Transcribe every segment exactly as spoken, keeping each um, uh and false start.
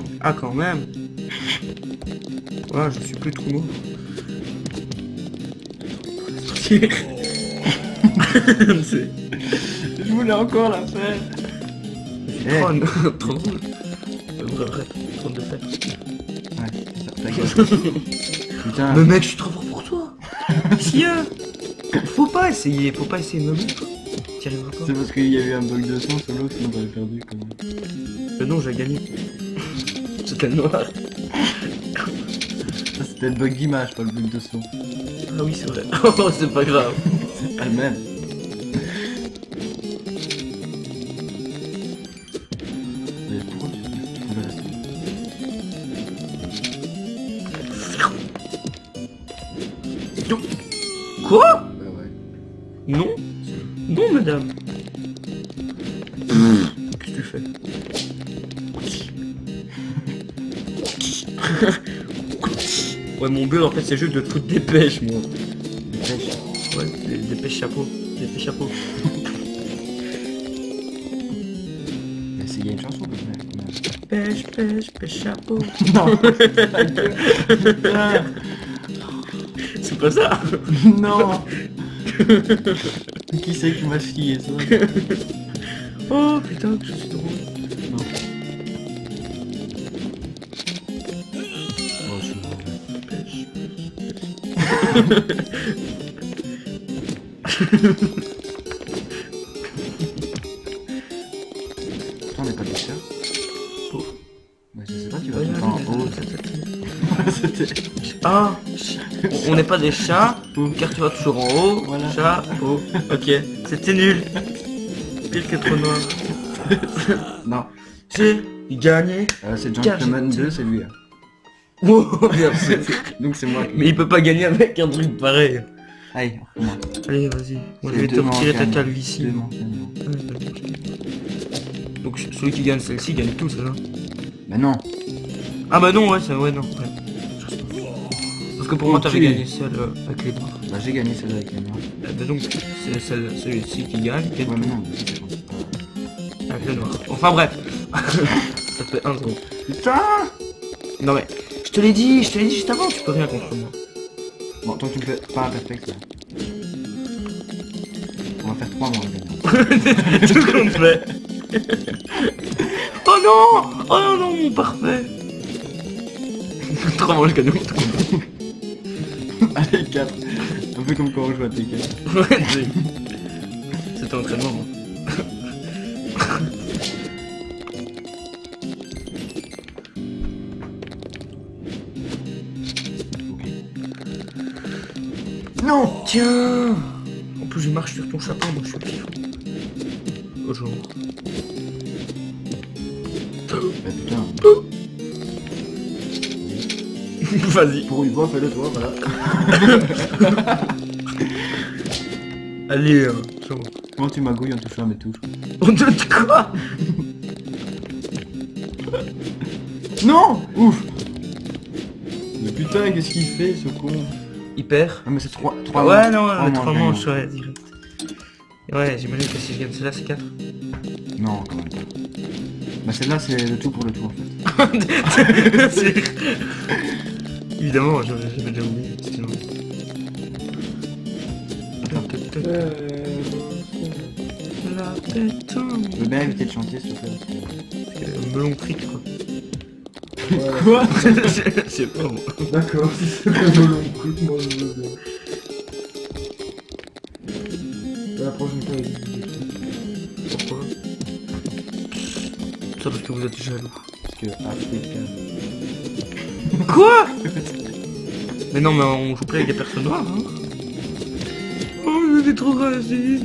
Ah, quand même. Ouais, je suis plus trop mort. Je voulais encore la faire. Hey. Trop, trop drôle. Vrai, vrai, trop de faire. Ouais, ça, ta gueule. Putain. Mais mec, je suis trop fort pour toi. Si, euh, faut pas essayer, faut pas essayer de me battre. T'y arriveras pas. C'est parce qu'il y a eu un bug de son solo, sinon t'avais perdu quand même. Mais non, j'ai gagné. C'était le noir. Ça c'était le bug d'image, pas le bug de son. Ah oui, c'est vrai. Oh, c'est pas grave. C'est pas le même. Mais pourquoi tu tu pouvais rester? Non. Quoi? Bah ouais. Non. Non, madame. Qu'est-ce que tu fais? Ouais, mon but en fait c'est juste de te foutre des pêches, moi. Des pêches. Ouais, des, des pêches chapeaux. Des pêches chapeaux. Mais c'est- il y a une chanson comme ça. Pêche, pêche, pêche chapeau. Non. Putain. C'est pas ça. Non. Qui c'est qui m'a chié ça? Oh putain, que je suis drôle. Non. Oh, je suis drôle. Pêche. Putain, on n'est pas des chats. Oh. Mais je sais pas, tu vas Ouais, tout le temps en haut. ouais, C'était. Ah, on n'est pas des chats, Oh. car tu vas toujours en haut. Voilà. Chat, haut. Ok, c'était nul. Pile que trop noir. Non. J'ai gagné. Euh, c'est Car Gentleman j'ai- deux, c'est lui. Hein. Oh, merci. Donc c'est moi qui. Mais il peut pas gagner avec un truc pareil. Allez, on recommence. Allez, vas-y. Moi, je C'est vais te deux retirer ta manches, calvitie. Deux manches, deux manches. Ouais, vas-y. Donc celui qui gagne celle-ci gagne tout, c'est ça? Mais non. Ah bah non, ouais, c'est ouais, non. Ouais. Parce que pour moi, t'avais Ok. gagné celle euh, avec les barres. Bah j'ai gagné celle-là avec les noirs. Eh ben donc, c'est celle- celui-ci qui gagne, gagne Ouais, tout mais non, mais c'est bon. avec le noir. Enfin bref. Ça fait un zéro. Putain. Non mais, je te l'ai dit, je te l'ai dit juste avant, tu peux rien contre moi. Bon, tant que tu me fais pas un perfect là. On va faire trois mois gagnant. Tout compte fait. Oh non. Oh non, non, mon parfait. Trois manches gagnant, tout compte. Allez, quatre. Un peu comme quand on joue à Tekken. Ouais, c'est... C'était entraînement, moi. Non. Tiens. En plus, je marche sur ton chapeau, moi, je suis pif. Oh, genre. Bah putain. Vas-y. Pour une fois, fais-le toi, voilà. Allez, euh, c'est bon. Comment tu magouilles en touchant à mes touches? On te dit quoi? Non. Ouf. Mais putain, qu'est-ce qu'il fait ce con? Il perd. Ah mais c'est trois, trois Ouais, manches. non, ouais, trois manches, gagnants. ouais, direct. Ouais, j'imagine que si je gagne celle-là, c'est quatre. Non, quand même pas. Bah celle-là, c'est le tout pour le tout en fait. C'est- Évidemment, j'avais j'avais déjà oublié. Sinon... La tête. Je veux bien éviter de chanter s'il te plaît. parce que- Melon frites, quoi. Quoi? Je sais pas, moi. D'accord, si c'est pas le long truc, moi je veux bien. La prochaine fois, il Pourquoi? Ça parce que vous êtes jaloux. Parce que Africain. Quoi? Mais non, mais on joue plus avec des personnes noires, hein. Oh, c'est trop raciste.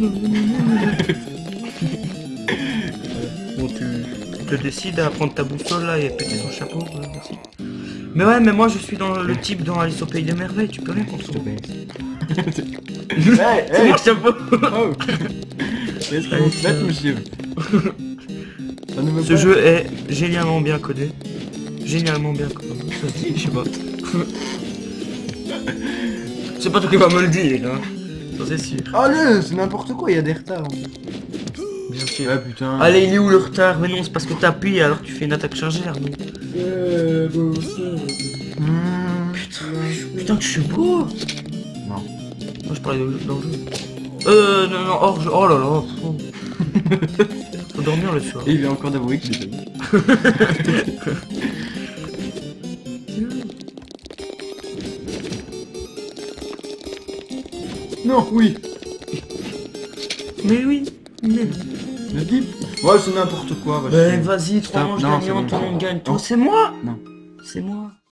Bon, tu, tu te décides à prendre ta boussole là et péter son chapeau, euh, merci. Mais ouais, mais moi je suis dans le type dans Alice au Pays des Merveilles, tu peux rien contre Je te moi. baisse. Hey, c'est mon chapeau. Oh. Qu'est-ce que vous faites, monsieur? Ça ne me Ce pas- jeu est génialement bien codé. Génialement bien codé. Ça dit, je sais pas. C'est pas toi qui va me le dire, hein. Ça c'est sûr. Oh non, c'est n'importe quoi, il y a des retards en fait. Bien sûr. Ah putain. Allez, il est où le retard? Mais non, c'est parce que t'appuies alors tu fais une attaque chargée, Arnaud. Euh, bon, ça... Mmh, putain, putain, tu joues beau. Non. Moi je parlais de, dans le jeu. Euh, non, non, hors jeu. Oh là là. Faut, faut dormir le soir. Et il vient encore d'avouer que j'étais. Non, oui. Mais oui. Mais... Le dip. Ouais, c'est n'importe quoi. Ben vas-y, trois manches Non, c'est gagnantes, bon. tout le monde gagne. Toi, Non. c'est moi. Non. C'est moi.